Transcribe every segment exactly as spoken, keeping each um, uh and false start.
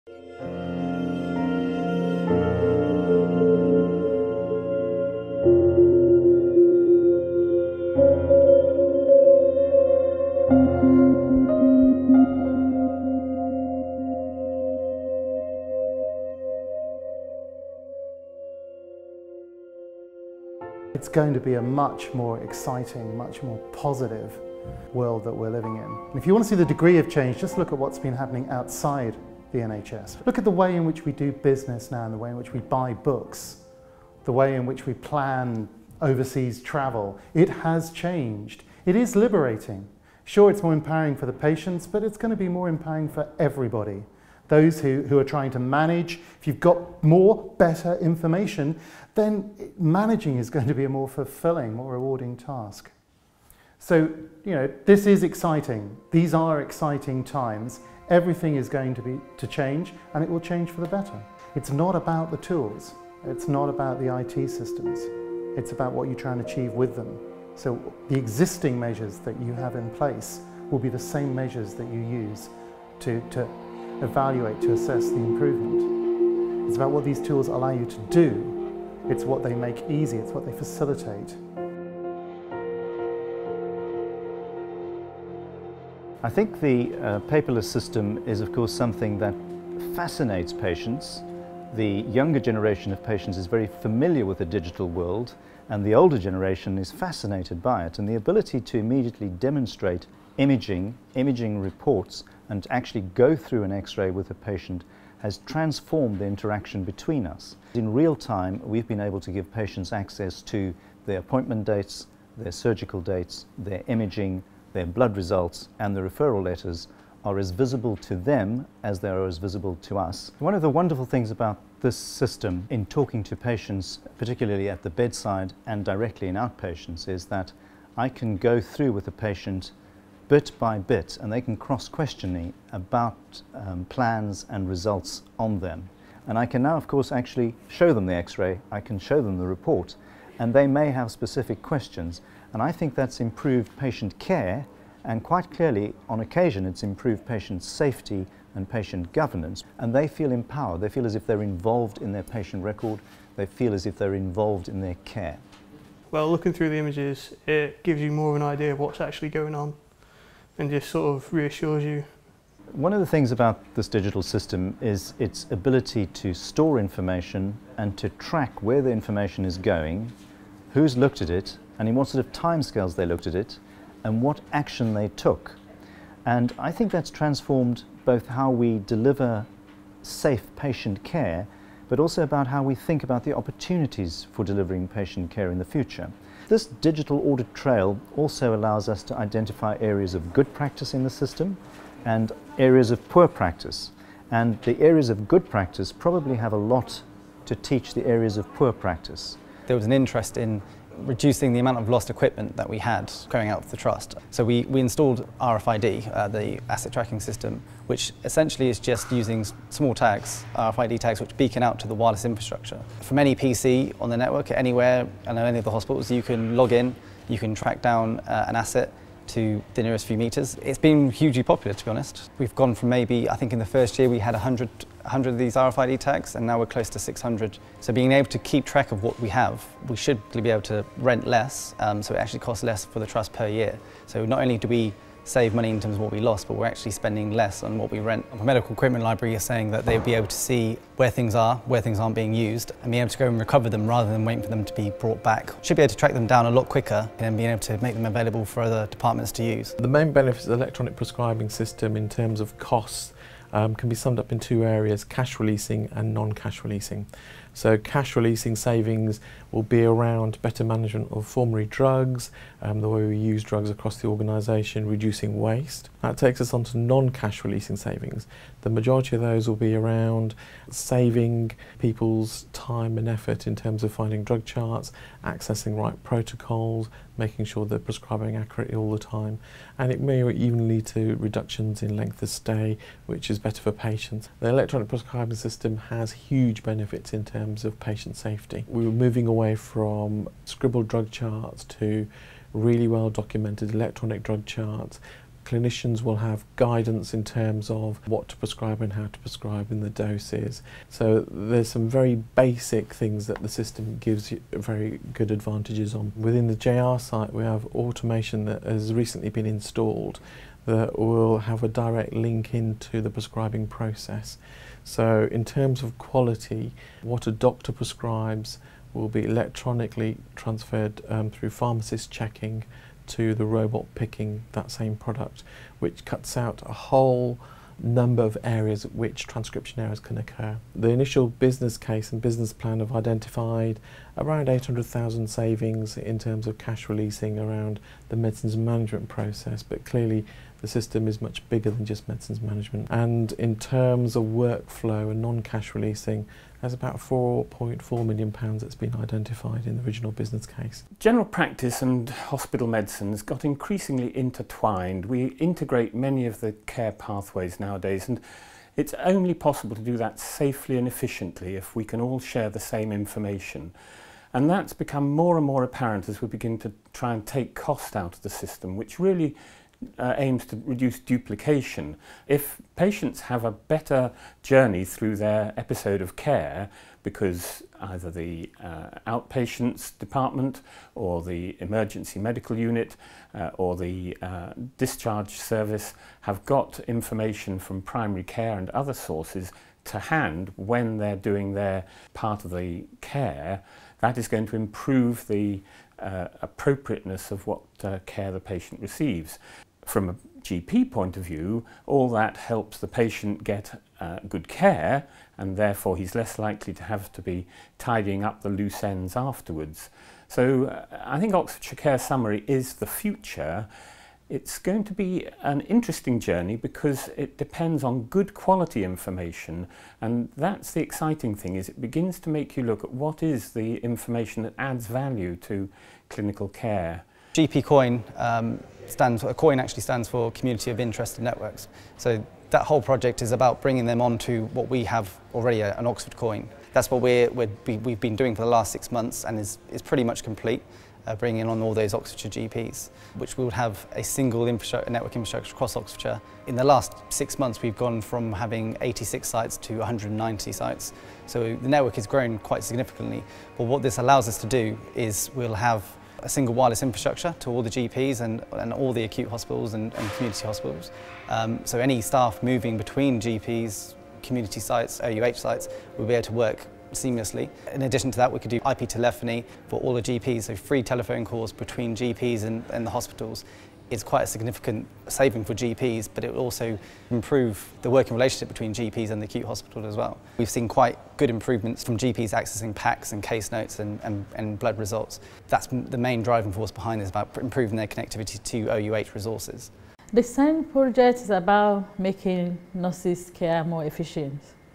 It's going to be a much more exciting, much more positive world that we're living in. And if you want to see the degree of change, just look at what's been happening outside the N H S. Look at the way in which we do business now, and the way in which we buy books, the way in which we plan overseas travel. It has changed. It is liberating. Sure, it's more empowering for the patients, but it's going to be more empowering for everybody. Those who, who are trying to manage. If you've got more, better information, then managing is going to be a more fulfilling, more rewarding task. So, you know, this is exciting. These are exciting times. Everything is going to be to change, and it will change for the better. It's not about the tools. It's not about the I T systems. It's about what you try and achieve with them. So the existing measures that you have in place will be the same measures that you use to, to evaluate, to assess the improvement. It's about what these tools allow you to do. It's what they make easy. It's what they facilitate. I think the uh, paperless system is, of course, something that fascinates patients. The younger generation of patients is very familiar with the digital world, and the older generation is fascinated by it. And the ability to immediately demonstrate imaging, imaging reports, and actually go through an X-ray with a patient has transformed the interaction between us. In real time, we've been able to give patients access to their appointment dates, their surgical dates, their imaging, their blood results, and the referral letters are as visible to them as they are as visible to us. One of the wonderful things about this system in talking to patients, particularly at the bedside and directly in outpatients, is that I can go through with the patient bit by bit, and they can cross-question me about um, plans and results on them. And I can now, of course, actually show them the X-ray, I can show them the report, and they may have specific questions. And I think that's improved patient care, and quite clearly, on occasion, it's improved patient safety and patient governance. And they feel empowered. They feel as if they're involved in their patient record. They feel as if they're involved in their care. Well, looking through the images, it gives you more of an idea of what's actually going on, and just sort of reassures you. One of the things about this digital system is its ability to store information and to track where the information is going, who's looked at it, and in what sort of timescales they looked at it, and what action they took. And I think that's transformed both how we deliver safe patient care, but also about how we think about the opportunities for delivering patient care in the future. This digital audit trail also allows us to identify areas of good practice in the system and areas of poor practice. And the areas of good practice probably have a lot to teach the areas of poor practice. There was an interest in reducing the amount of lost equipment that we had going out of the trust. So we, we installed R F I D, uh, the asset tracking system, which essentially is just using small tags, R F I D tags, which beacon out to the wireless infrastructure. From any P C on the network, anywhere, and any of the hospitals, you can log in, you can track down uh, an asset to the nearest few meters. It's been hugely popular, to be honest. We've gone from maybe, I think in the first year we had one hundred, one hundred of these R F I D tags, and now we're close to six hundred. So being able to keep track of what we have, we should be able to rent less, um, so it actually costs less for the trust per year. So not only do we save money in terms of what we lost, but we're actually spending less on what we rent. The medical equipment library is saying that they'll be able to see where things are, where things aren't being used, and be able to go and recover them rather than waiting for them to be brought back. Should be able to track them down a lot quicker and being able to make them available for other departments to use. The main benefits of the electronic prescribing system in terms of costs um, can be summed up in two areas: cash releasing and non-cash releasing. So cash releasing savings will be around better management of formulary drugs, um, the way we use drugs across the organisation, reducing waste. That takes us on to non-cash releasing savings. The majority of those will be around saving people's time and effort in terms of finding drug charts, accessing right protocols, making sure they're prescribing accurately all the time, and it may even lead to reductions in length of stay, which is better for patients. The electronic prescribing system has huge benefits in terms of patient safety. We were moving away from scribbled drug charts to really well documented electronic drug charts, Clinicians will have guidance in terms of what to prescribe and how to prescribe and the doses. So there's some very basic things that the system gives you very good advantages on. Within the J R site we have automation that has recently been installed that will have a direct link into the prescribing process. So in terms of quality, what a doctor prescribes will be electronically transferred um, through pharmacist checking to the robot picking that same product, which cuts out a whole number of areas at which transcription errors can occur. The initial business case and business plan have identified around eight hundred thousand savings in terms of cash releasing around the medicines management process, but clearly the system is much bigger than just medicines management. And in terms of workflow and non-cash releasing, there's about four point four million pounds that's been identified in the original business case. General practice and hospital medicines got increasingly intertwined. We integrate many of the care pathways nowadays, and it's only possible to do that safely and efficiently if we can all share the same information. And that's become more and more apparent as we begin to try and take cost out of the system, which really Uh, aims to reduce duplication. If patients have a better journey through their episode of care because either the uh, outpatients department or the emergency medical unit uh, or the uh, discharge service have got information from primary care and other sources to hand when they're doing their part of the care, that is going to improve the uh, appropriateness of what uh, care the patient receives. From a G P point of view, all that helps the patient get uh, good care, and therefore he's less likely to have to be tidying up the loose ends afterwards. So uh, I think Oxfordshire Care Summary is the future. It's going to be an interesting journey because it depends on good quality information, and that's the exciting thing, is it begins to make you look at what is the information that adds value to clinical care. G P coin um, stands, a coin actually stands for Community of Interested Networks. So that whole project is about bringing them onto what we have already, an Oxford coin. That's what we're, we're, we've been doing for the last six months and is, is pretty much complete, uh, bringing on all those Oxfordshire G Ps, which we would have a single infrastructure, network infrastructure across Oxfordshire. In the last six months we've gone from having eighty-six sites to one hundred ninety sites. So the network has grown quite significantly. But what this allows us to do is we'll have a single wireless infrastructure to all the G Ps and, and all the acute hospitals and, and community hospitals. Um, so any staff moving between G Ps, community sites, O U H sites, will be able to work seamlessly. In addition to that, we could do I P telephony for all the G Ps, so free telephone calls between G Ps and, and the hospitals. It's quite a significant saving for G Ps, but it will also improve the working relationship between G Ps and the acute hospital as well. We've seen quite good improvements from G Ps accessing packs and case notes and, and, and blood results. That's the main driving force behind this, about improving their connectivity to O U H resources. The SEND project is about making nurses' care more efficient.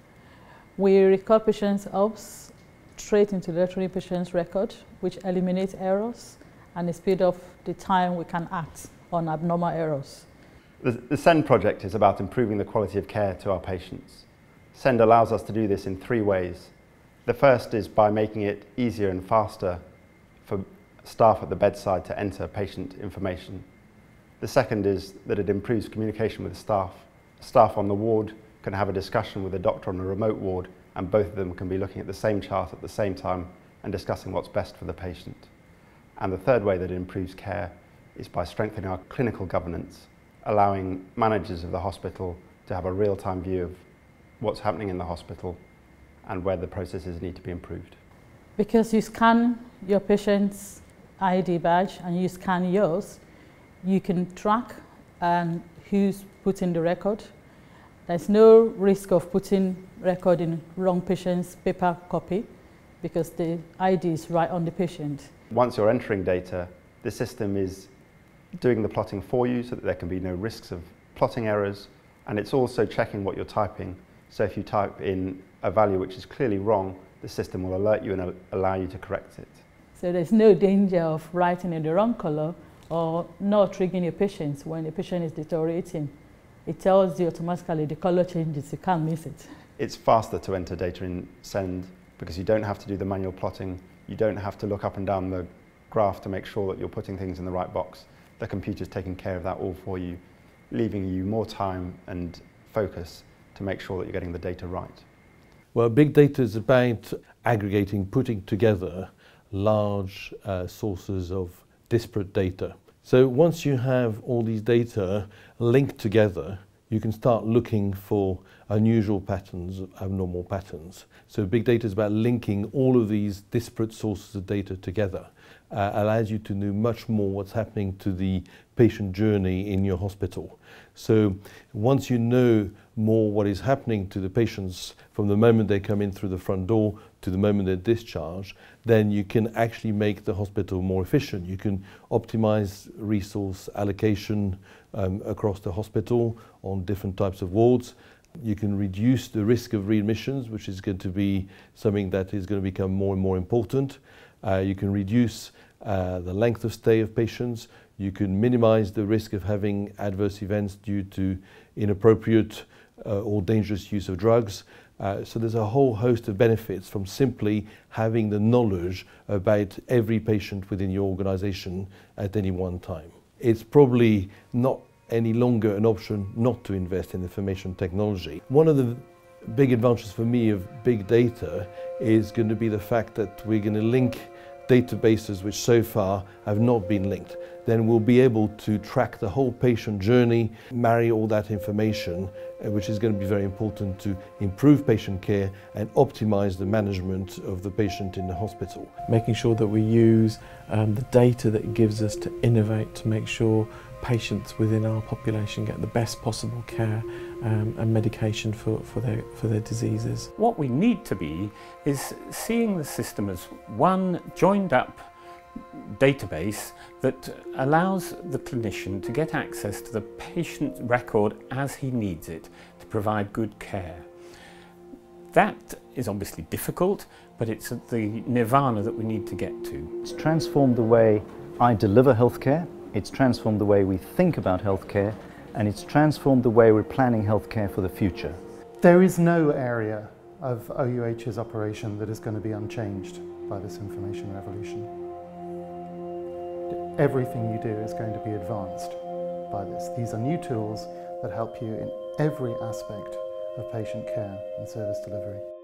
We record patients' hubs straight into the electronic patient's record, which eliminates errors and speed up the time we can act on abnormal errors. The, the SEND project is about improving the quality of care to our patients. SEND allows us to do this in three ways. The first is by making it easier and faster for staff at the bedside to enter patient information. The second is that it improves communication with staff. Staff on the ward can have a discussion with a doctor on a remote ward, and both of them can be looking at the same chart at the same time and discussing what's best for the patient. And the third way that it improves care is by strengthening our clinical governance, allowing managers of the hospital to have a real-time view of what's happening in the hospital and where the processes need to be improved. Because you scan your patient's I D badge and you scan yours, you can track um, who's putting the record. There's no risk of putting record in wrong patient's paper copy because the I D is right on the patient. Once you're entering data, the system is doing the plotting for you so that there can be no risks of plotting errors, and it's also checking what you're typing. So if you type in a value which is clearly wrong, the system will alert you and allow you to correct it. So there's no danger of writing in the wrong color or not triggering your patients when the patient is deteriorating. It tells you automatically the color changes, you can't miss it. It's faster to enter data in SEND because you don't have to do the manual plotting, you don't have to look up and down the graph to make sure that you're putting things in the right box. The computer's taking care of that all for you. leaving you more time and focus to make sure that you're getting the data right. Well, big data is about aggregating, putting together large uh, sources of disparate data. So once you have all these data linked together, you can start looking for unusual patterns, abnormal patterns. So big data is about linking all of these disparate sources of data together. Uh, allows you to know much more what's happening to the patient journey in your hospital. So once you know more what is happening to the patients from the moment they come in through the front door to the moment they're discharged, then you can actually make the hospital more efficient. You can optimize resource allocation um, across the hospital on different types of wards. You can reduce the risk of readmissions, which is going to be something that is going to become more and more important. Uh, you can reduce uh, the length of stay of patients. You can minimize the risk of having adverse events due to inappropriate uh, or dangerous use of drugs. Uh, so there's a whole host of benefits from simply having the knowledge about every patient within your organization at any one time. It's probably not any longer an option not to invest in information technology. One of the big advantages for me of big data is going to be the fact that we're going to link databases which so far have not been linked. Then we'll be able to track the whole patient journey, marry all that information, uh, which is going to be very important to improve patient care and optimize the management of the patient in the hospital. Making sure that we use um, the data that it gives us to innovate, to make sure patients within our population get the best possible care um, and medication for, for, their, for their diseases. What we need to be is seeing the system as one joined up database that allows the clinician to get access to the patient record as he needs it to provide good care. That is obviously difficult, but it's the nirvana that we need to get to. It's transformed the way I deliver healthcare, it's transformed the way we think about healthcare, and it's transformed the way we're planning healthcare for the future. There is no area of O U H's operation that is going to be unchanged by this information revolution. Everything you do is going to be advanced by this. These are new tools that help you in every aspect of patient care and service delivery.